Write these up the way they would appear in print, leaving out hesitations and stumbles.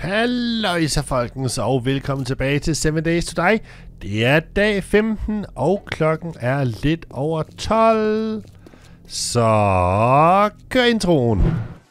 Halløjsa folkens, og velkommen tilbage til 7 Days to Die. Det er dag 15, og klokken er lidt over 12. Så kør introen.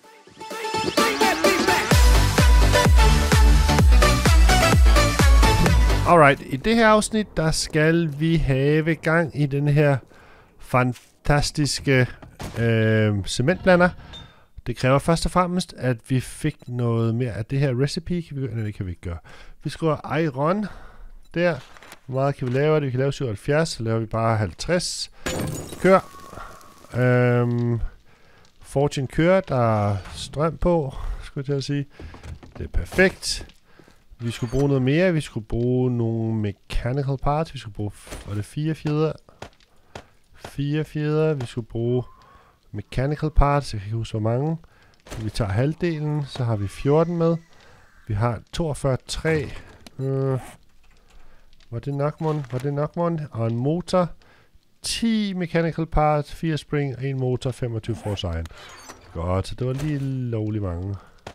Alright, i det her afsnit, der skal vi have gang i den her fantastiske cementblander. Det kræver først og fremmest, at vi fik noget mere af det her recipe. Nej, det kan vi ikke gøre. Vi skriver iron der. Hvor meget kan vi lave det? Vi kan lave 77, så laver vi bare 50. Kør. Fortune kører, der er strøm på, skulle jeg til at sige. Det er perfekt. Vi skulle bruge noget mere. Vi skulle bruge nogle mechanical parts. Vi skulle bruge, var det 4 fjeder? 4 fjeder. Vi skulle bruge mechanical parts. Jeg kan ikke huske, hvor mange. Vi tager halvdelen, så har vi 14 med. Vi har 42 træ. Var det nok, mon? Var det nok, mon? Og en motor. 10 mechanical parts, 4 spring, 1 motor, 25 force iron. Godt, så det var lige lovlig mange.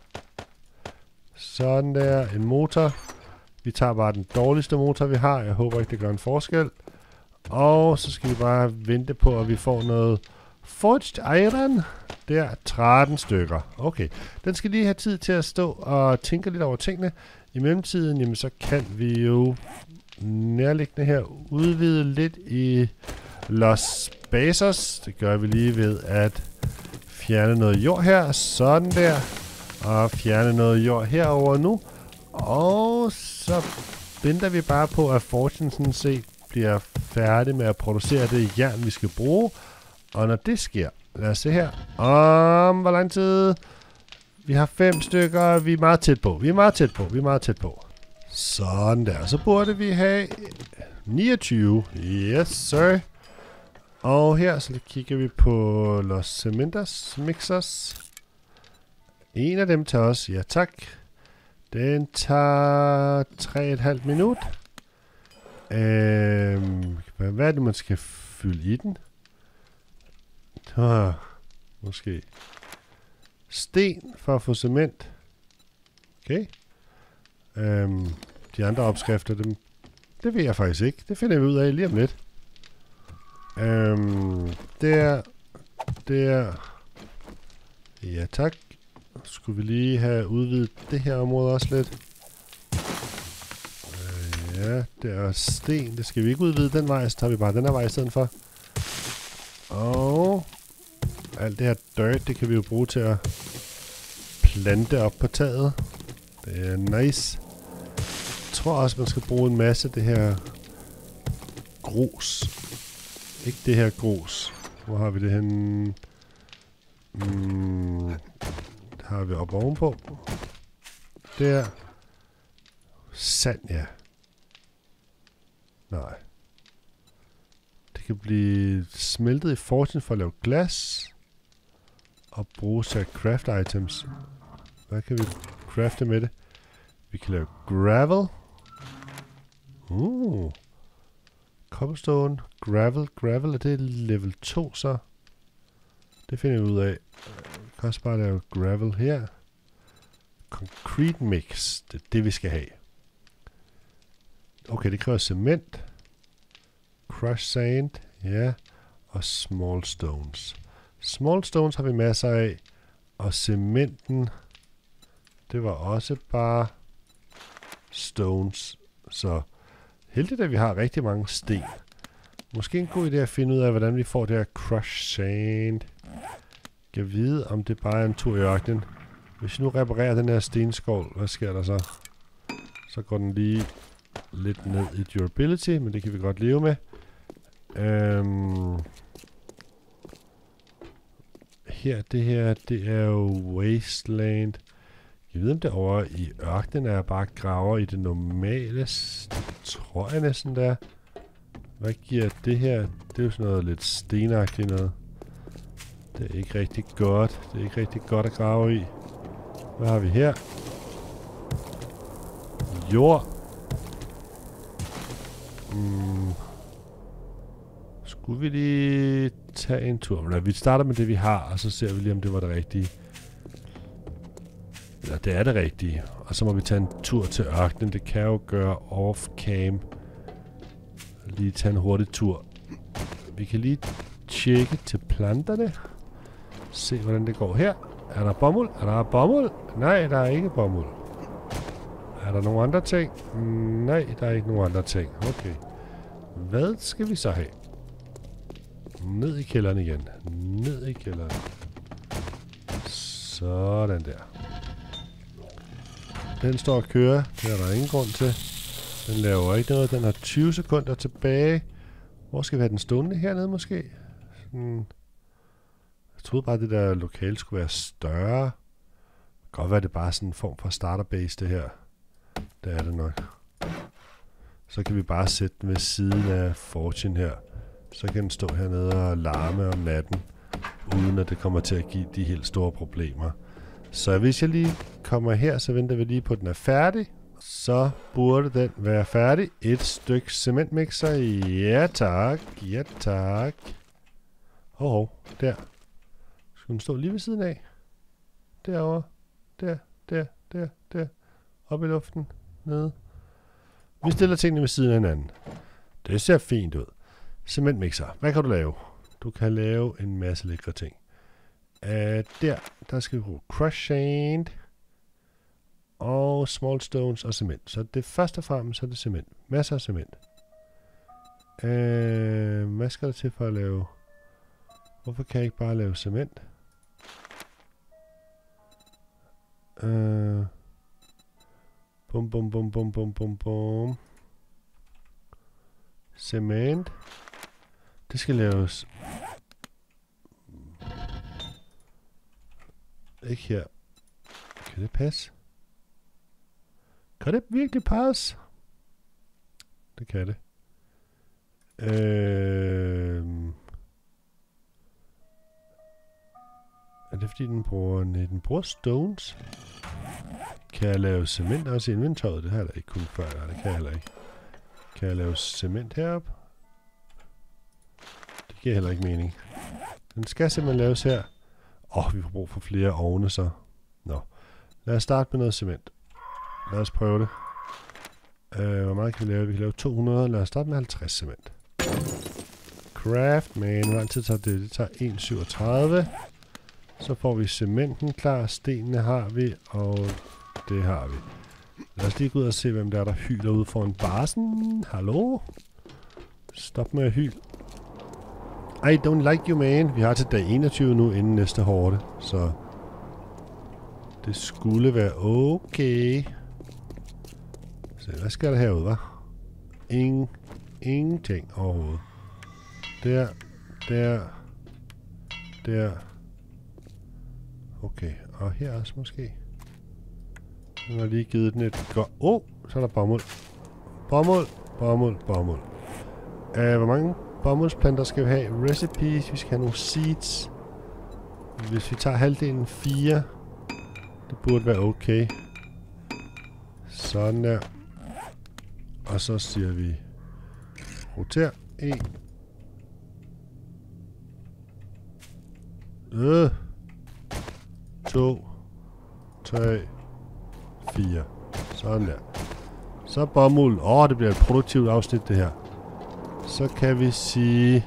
Sådan der, en motor. Vi tager bare den dårligste motor, vi har. Jeg håber ikke, det gør en forskel. Og så skal vi bare vente på, at vi får noget forged iron. Der, 13 stykker. Okay, den skal lige have tid til at stå og tænke lidt over tingene. I mellemtiden, jamen, så kan vi jo nærliggende her udvide lidt i Los Basos. Det gør vi lige ved at fjerne noget jord her. Sådan der. Og fjerne noget jord herover nu. Og så venter vi bare på, at Fortune sådan set bliver færdig med at producere det jern, vi skal bruge. Og når det sker, lad os se her. Om hvor lang tid? Vi har 5 stykker. Vi er meget tæt på. Vi er meget tæt på. Sådan der. Så burde vi have 29. Yes, sir. Og her så kigger vi på Los Cementos Mixers. En af dem tager os. Ja, tak. Den tager 3,5 minut. Hvad er det, man skal fylde i den? Måske sten for at få cement. Okay. De andre opskrifter, det ved jeg faktisk ikke. Det finder vi ud af lige om lidt. Der. Ja, tak. Skulle vi lige have udvidet det her område også lidt. Ja, der er sten. Det skal vi ikke udvide den vej, så tager vi bare den her vej i stedet for. Og alt det her dirt, det kan vi jo bruge til at plante op på taget. Det er nice. Jeg tror også, man skal bruge en masse af det her grus. Ikke det her grus. Hvor har vi det henne? Det har vi oppe ovenpå. Der. Sand, ja. Nej. Det kan blive smeltet i Fortune for at lave glas. Og bruges til at craft items. Hvad kan vi crafte med det? Vi kan lave gravel. Cobblestone. Gravel, er det level 2 så? Det finder vi ud af. Vi kan også bare lave gravel her. Concrete mix. Det er det, vi skal have. Okay, det kræver cement. Crushed sand. Ja. Og small stones. Small stones har vi masser af. Og cementen, det var også bare stones. Så heldigt, at vi har rigtig mange sten. Måske en god idé at finde ud af, hvordan vi får det her crushed sand. Jeg vide, om det bare er en tur i ørkenen. Hvis vi nu reparerer den her stenskål, hvad sker der så? Så går den lige lidt ned i durability, men det kan vi godt leve med. Det her, det er jo wasteland. Jeg ved, om det over i ørkenen er bare graver i det normale. Det tror jeg næsten, der. Hvad giver det her? Det er jo sådan noget lidt stenagtigt noget. Det er ikke rigtig godt. Det er ikke rigtig godt at grave i. Hvad har vi her? Jord. Skulle vi lige tage en tur? Vi starter med det, vi har, og så ser vi lige, om det var det rigtige. Ja, det er det rigtige. Og så må vi tage en tur til ørkenen. Det kan jeg jo gøre off-cam. Lige tage en hurtig tur. Vi kan lige tjekke til planterne. Se, hvordan det går her. Er der bomuld? Er der bomuld? Nej, der er ikke bomuld. Er der nogle andre ting? Nej, der er ikke nogen andre ting. Okay. Hvad skal vi så have? Ned i kælderen igen. Ned i kælderen. Sådan der. Den står og kører. Det er der ingen grund til. Den laver ikke noget. Den har 20 sekunder tilbage. Hvor skal vi have den stående? Hernede måske? Sådan. Jeg troede bare, at det der lokale skulle være større. Det kan godt være, det er bare sådan en form for starterbase, det her. Det er det nok. Så kan vi bare sætte den ved siden af Fortune her. Så kan den stå hernede og larme om natten, uden at det kommer til at give de helt store problemer. Så hvis jeg lige kommer her, så venter vi lige på, at den er færdig. Så burde den være færdig. Et stykke cementmixer. Ja tak. Ja tak. Hov, der. Skal den stå lige ved siden af? Derovre. Der. Op i luften. Nede. Vi stiller tingene ved siden af hinanden. Det ser fint ud. Cementmixer. Hvad kan du lave? Du kan lave en masse lækre ting. Der skal vi bruge crush sand og small stones og cement. Så det første og fremmest så er det cement. Masser af cement. Hvad skal der til for at lave? Hvorfor kan jeg ikke bare lave cement? Bum. Cement. Det skal laves. Ikke her. Kan det passe? Kan det virkelig passe? Det kan det. Er det fordi den bruger stones? Kan jeg lave cement også i inventoret? Det har jeg da ikke kunnet før. Det kan jeg heller ikke. Kan jeg lave cement heroppe? Det giver heller ikke mening. Den skal simpelthen laves her. Vi får brug for flere ovne så. Nå. Lad os starte med noget cement. Lad os prøve det. Hvor meget kan vi lave? Vi kan lave 200. Lad os starte med 50 cement. Craft, man. Hvor lang tid tager det? Det tager 1,37. Så får vi cementen klar. Stenene har vi, og det har vi. Lad os lige gå ud og se, hvem der er, der hyler ude foran barsen. Hallo? Stop med at hyle. I don't like you, man. Vi har til dag 21 nu, inden næste hårde. Så det skulle være okay. Så hvad skal der herude, hva'? Ingenting overhovedet. Der. Okay, og her også måske. Nu har jeg lige givet den et godt... så er der bomuld. Bomuld. Hvor mange bomuldsplanter skal vi have? Recipes, vi skal have nogle seeds. Hvis vi tager halvdelen 4, det burde være okay. Sådan der. Og så siger vi roter 1, 2, 3, 4. Sådan der. Så bomuld. Det bliver et produktivt afsnit, det her. Så kan vi sige...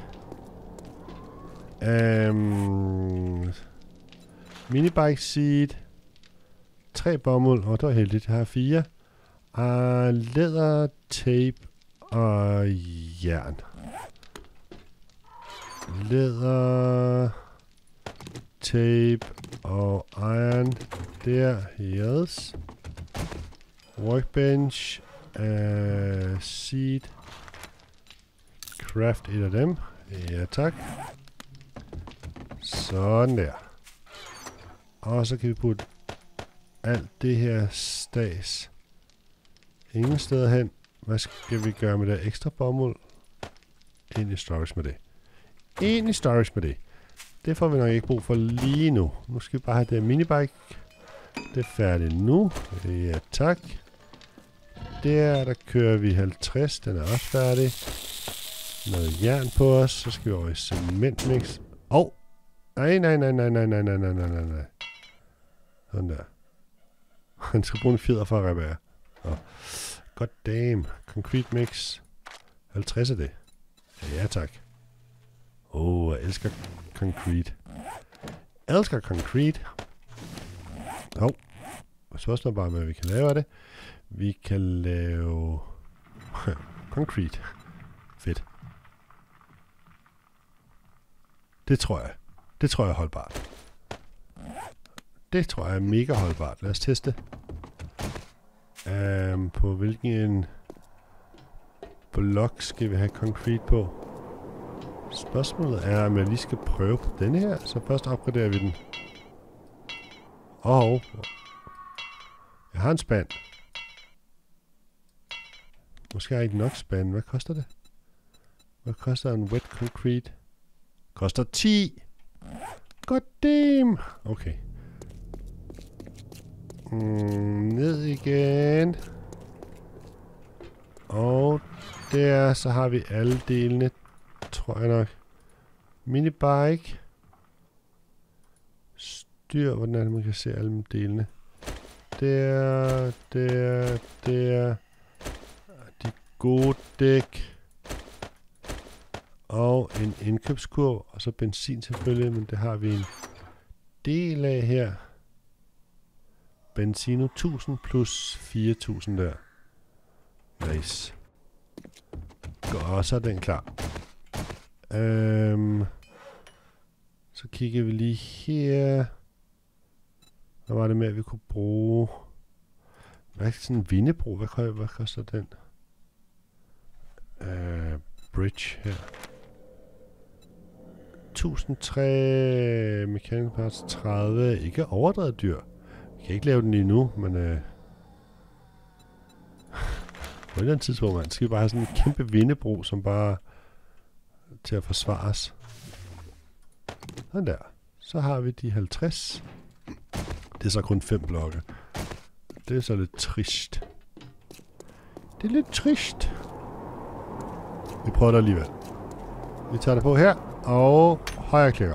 minibike seed. 3 bomuld. Det var heldigt. Jeg har 4. Læder, tape og jern. Læder, tape og iron. Der. Yes. Workbench. Seed. Craft et af dem. Ja, tak. Sådan der. Og så kan vi putte alt det her stas ingen steder hen. Hvad skal vi gøre med det ekstra bomuld? Ind i storage med det. Det får vi nok ikke brug for lige nu. Nu skal vi bare have det minibike. Det er færdigt nu. Ja, tak. Der kører vi 50. Den er også færdig. Noget jern på os. Så skal vi over i cementmix. Nej. Sådan der. Han skal bruge en fjeder for at reparere. God damn. Concrete mix. 50 af det. Ja, tak. Jeg elsker concrete. Elsker concrete. Spørgsmålet bare med, hvad vi kan lave af det. Vi kan lave concrete. Fedt. Det tror jeg. Det tror jeg er holdbart. Det tror jeg er mega holdbart. Lad os teste. På hvilken blok skal vi have concrete på? Spørgsmålet er, om jeg lige skal prøve på denne her. Så først opgraderer vi den. Jeg har en spand. Måske har jeg ikke nok spand. Hvad koster det? Hvad koster en wet concrete? Koster 10. God damn. Okay. Ned igen. Og der, så har vi alle delene, tror jeg nok. Minibike. Styr, hvordan er det, man kan se alle delene. Der. De gode dæk. Og en indkøbskurv, og så benzin selvfølgelig, men det har vi en del af her. Benzino 1000 plus 4000 der. Nice. Godt, så er den klar. Så kigger vi lige her. Hvad var det med, at vi kunne bruge? Hvad er sådan en vindebro? Hvad koster den? Bridge her. 1003 mechanical parts 30. Ikke overdrevet dyr. Vi kan ikke lave den lige nu, men på et eller andet tidspunkt, man skal vi bare have sådan en kæmpe vindebro, som bare til at forsvare os. Sådan der. Så har vi de 50. Det er så kun 5 blokke. Det er så lidt trist. Det er lidt trist. Vi prøver det alligevel. Vi tager det på her, og højre klikker.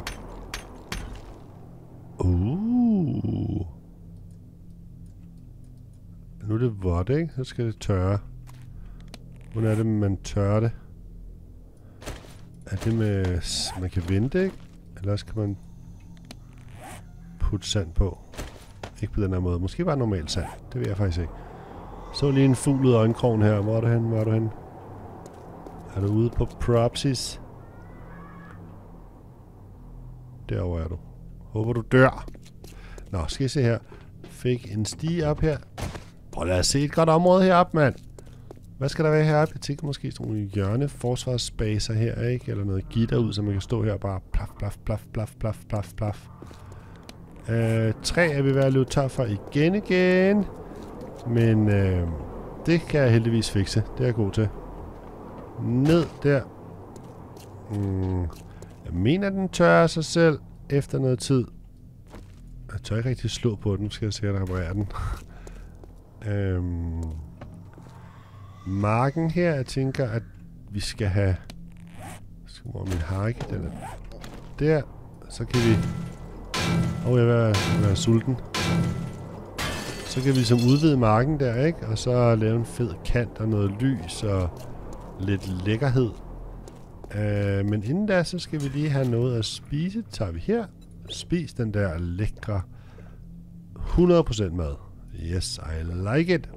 Nu er det vådt, ikke? Så skal det tørre. Hvordan er det, man tørrer det? Er det med... Man kan vente, ikke? Eller skal man putte sand på? Ikke på den her måde. Måske bare normalt sand. Det ved jeg faktisk ikke. Så lige en fugl ud af øjenkrogen her. Hvor er du hen? Hvor er du hen? Er du ude på propsies? Derovre er du. Håber du dør. Nå, skal I se her. Fik en stige op her. Prøv lad os se et godt område heroppe, mand. Hvad skal der være heroppe? Jeg tænker måske sådan nogle hjørneforsvarsbaser her, ikke? Eller noget gitter ud, så man kan stå her og bare plaf, plaf, plaf, plaf, plaf, plaf, plaf. Træ er vi ved at løbe tør for igen. Men det kan jeg heldigvis fikse. Det er jeg god til. Ned der. Jeg mener, den tørrer sig selv efter noget tid. Jeg tør ikke rigtig slå på den. Nu skal jeg sikkert reparere den. Marken her, jeg tænker, at vi skal have... Hvor min hakke, den er der. Så kan vi... jeg vil være sulten. Så kan vi ligesom udvide marken der, ikke? Og så lave en fed kant og noget lys og lidt lækkerhed. Men inden da, så skal vi lige have noget at spise. Det tager vi her. Spis den der lækre 100% mad. Yes, I like it.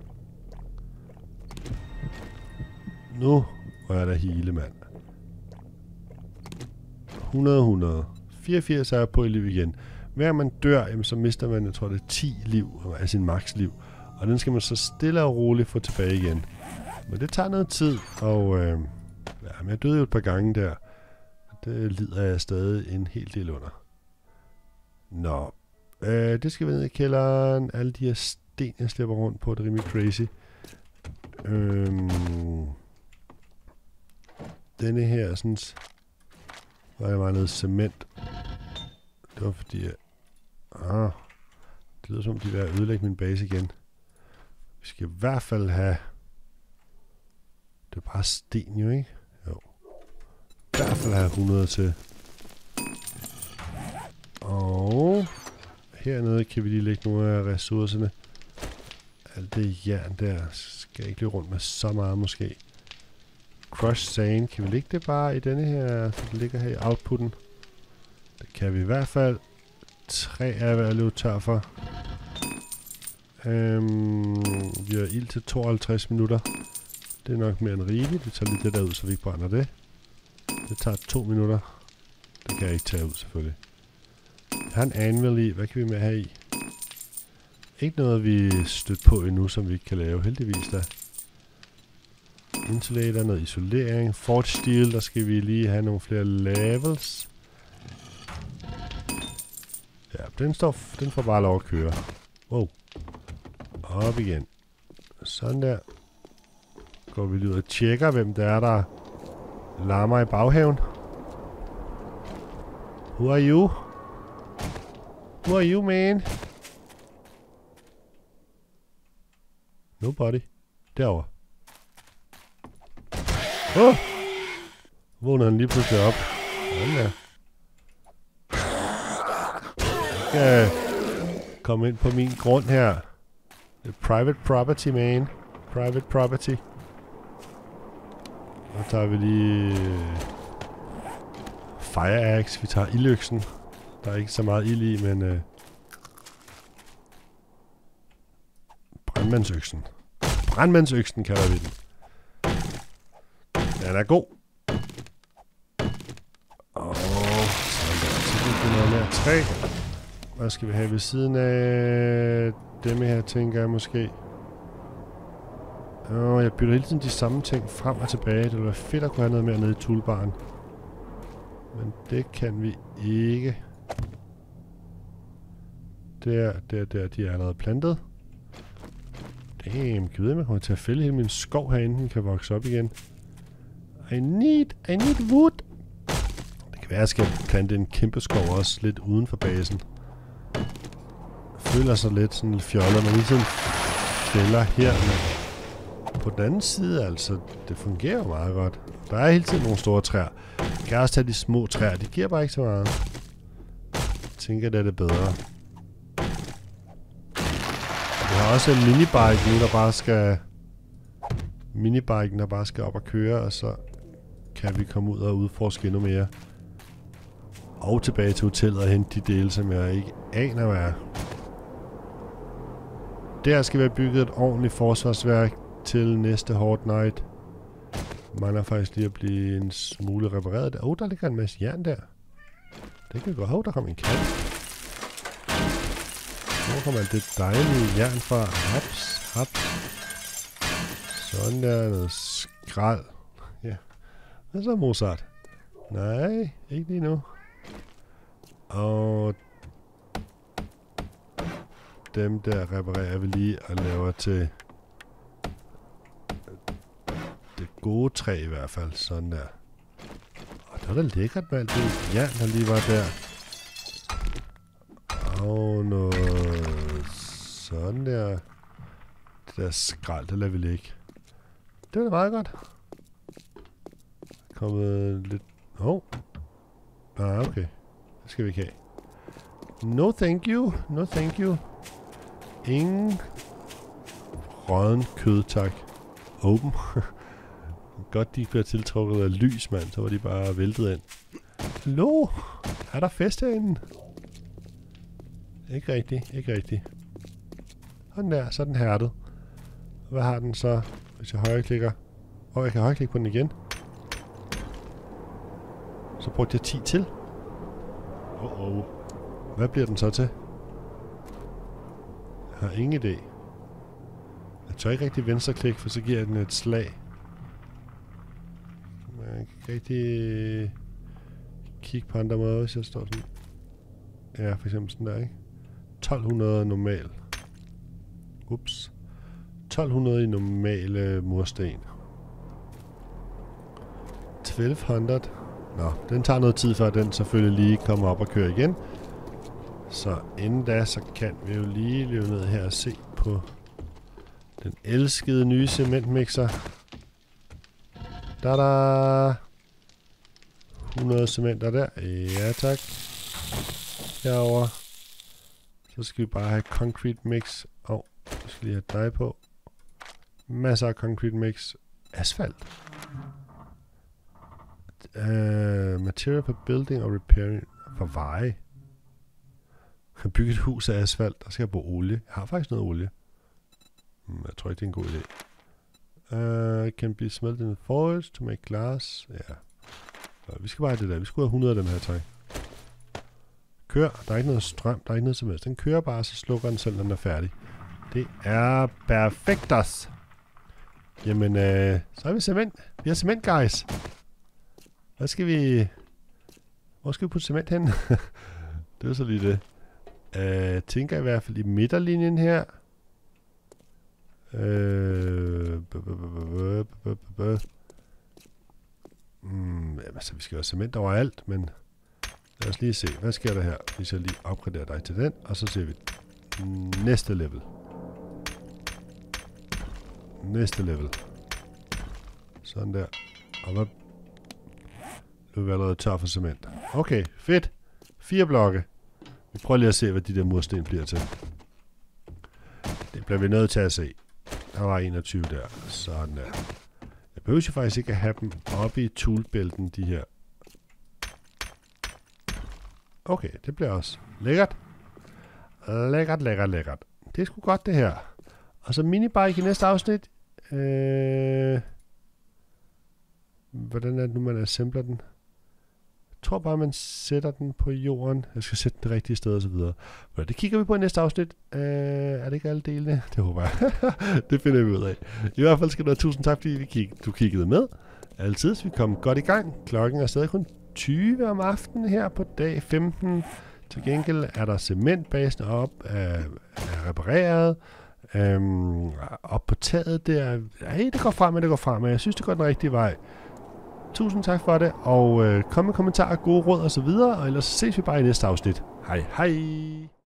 Nu er der hele, mand. 100. 84 er jeg på i liv igen. Hver man dør, jamen, så mister man, jeg tror det er 10 liv af sin maksliv. Og den skal man så stille og roligt få tilbage igen. Men det tager noget tid, og men jeg døde jo et par gange der. Det lider jeg stadig en hel del under. Nå. Det skal vi ned i kælderen. Alle de her sten, jeg slipper rundt på, det er rimelig crazy. Denne her, sådan... Der var noget cement. Det var fordi, det lyder som, de vil ødelægge min base igen. Vi skal i hvert fald have... Det er bare sten jo, ikke? Jo. I hvert fald have 100 til. Og... Hernede kan vi lige lægge nogle af ressourcerne. Alt det jern der. Skal jeg ikke løbe rundt med så meget måske. Crush sand. Kan vi lægge det bare i denne her, så det ligger her i outputten? Det kan vi i hvert fald. 3 er ved at løbe tør for. Vi har ild til 52 minutter. Det er nok mere end rigeligt. Vi tager lige det der ud, så vi ikke brænder det. Det tager 2 minutter. Det kan jeg ikke tage ud, selvfølgelig. Jeg har en anvil i. Hvad kan vi med her i? Ikke noget, vi er stødt på endnu, som vi ikke kan lave. Heldigvis da. Insulator, noget isolering. Forge steel, der skal vi lige have nogle flere levels. Ja, den får bare lov at køre. Wow. Op igen. Sådan der. Går vi lige ud og tjekker, hvem det er, der larmer i baghaven. Who are you? Who are you, man? Nobody. Derovre. Vågner han lige pludselig op. Sådan der. Jeg skal komme ind på min grund her. Det er private property, man. Private property. Og tager vi lige fire axe. Vi tager ildøksen. Der er ikke så meget ild i, men brandmandsøksen. Brandmandsøksen kalder vi den. Den er god. Og sådan der. Så fik vi noget mere træ. Hvad skal vi have ved siden af dem her, tænker jeg måske. Jeg bytter hele tiden de samme ting frem og tilbage. Det ville være fedt at kunne have noget mere nede i toolbaren. Men det kan vi ikke. Der, de er allerede plantet. Damn, kan vide, man kommer til at fælde hele min skov herinde, den kan vokse op igen. I need wood. Det kan være, at jeg skal plante en kæmpe skov også lidt uden for basen. Jeg føler sig lidt sådan lidt fjollet, når vi sådan fælder her. Men på den anden side, altså, det fungerer jo meget godt. Der er hele tiden nogle store træer. Jeg kan også tage de små træer, de giver bare ikke så meget. Jeg tænker, det er det bedre. Vi har også en minibike nu, der bare skal... Minibiken, der bare skal op og køre, og så kan vi komme ud og udforske endnu mere. Og tilbage til hotellet og hente de dele, som jeg ikke aner, hvad er. Der skal vi have bygget et ordentligt forsvarsværk til næste Horde Night. Mangler faktisk lige at blive en smule repareret. Der ligger en masse jern der. Det kan vi godt. Der kommer en kat. Hvor kommer alt det dejlige jern fra? Haps. Sådan der, noget skrald. Ja. Hvad så, Mozart? Nej, ikke lige nu. Og dem der reparerer vi lige og laver til det gode træ i hvert fald. Sådan der. Og det var da lækkert med alt det jern, der lige var der. Og noget sådan der. Det der skrald, det lader vi ligge. Det var da meget godt. Kommet lidt... okay. Det skal vi ikke have. No thank you. No thank you. Ingen rådden kød, tak. Open. Godt, de bliver tiltrukket af lys, mand. Så var de bare væltet ind. Hallo? Er der fest herinde? Ikke rigtigt. Sådan der, så er den hærdet. Hvad har den så, hvis jeg højreklikker? Jeg kan højreklikke på den igen. Så brugte jeg 10 til. Hvad bliver den så til? Jeg har ingen idé. Jeg tør ikke rigtig venstreklik, for så giver den et slag. Jeg kan ikke rigtig kigge på andre måder, hvis jeg står sådan. Ja, for eksempel sådan der, ikke? 1200 normal. Ups. 1200 i normale mursten. 1200. Nå, den tager noget tid, før den selvfølgelig lige kommer op og kører igen. Så inden da, så kan vi jo lige løbe ned her og se på den elskede nye cementmixer. Da-da! 100 cementer der. Ja, tak. Herover. Så skal vi bare have concrete mix. skal lige have dig på. Masser af concrete mix. Asfalt. Material for building og repairing. For veje. Jeg kan bygge et hus af asfalt. Der skal jeg bruge olie. Jeg har faktisk noget olie. Jeg tror ikke, det er en god idé. Can be smelted in the forest to make glass. Ja. Vi skal bare have det der. Vi skal have 100 af dem her træ. Kør. Der er ikke noget strøm. Der er ikke noget som helst. Den kører bare, så slukker den selv, når den er færdig. Det er perfektos. Jamen, så er vi cement. Vi har cement, guys. Hvad skal vi... Hvor skal vi putte cement hen? Det er så lige det. Tænker jeg i hvert fald i midterlinjen her. Altså, vi skal have cement overalt, men lad os lige se. Hvad sker der her? Vi skal lige opgradere dig til den, og så ser vi næste level. Næste level. Sådan der. Og hvad? Nu er vi allerede tør for cement. Okay, fedt. 4 blokke. Vi prøver lige at se, hvad de der mursten bliver til. Det bliver vi nødt til at se. Der var 21 der. Sådan der. Jeg behøver jo faktisk ikke at have dem oppe i toolbælten, de her. Okay, det bliver også lækkert. Lækkert, lækkert, lækkert. Det er sgu godt, det her. Og så minibike i næste afsnit. Hvordan er det nu, man assembler den? Jeg tror bare, man sætter den på jorden. Jeg skal sætte den det rigtige sted og så videre. Det kigger vi på i næste afsnit. Er det ikke alle delene? Det håber jeg. Det finder vi ud af. I hvert fald skal du have tusind tak, fordi du kiggede med. Altid, så vi kom godt i gang. Klokken er stadig kun 20 om aftenen her på dag 15. Til gengæld er der cementbasen op er repareret. Op på taget der. Hey, det går fremad. Jeg synes, det går den rigtige vej. Tusind tak for det, og kom med kommentarer, gode råd og så videre, og ellers ses vi bare i næste afsnit. Hej hej!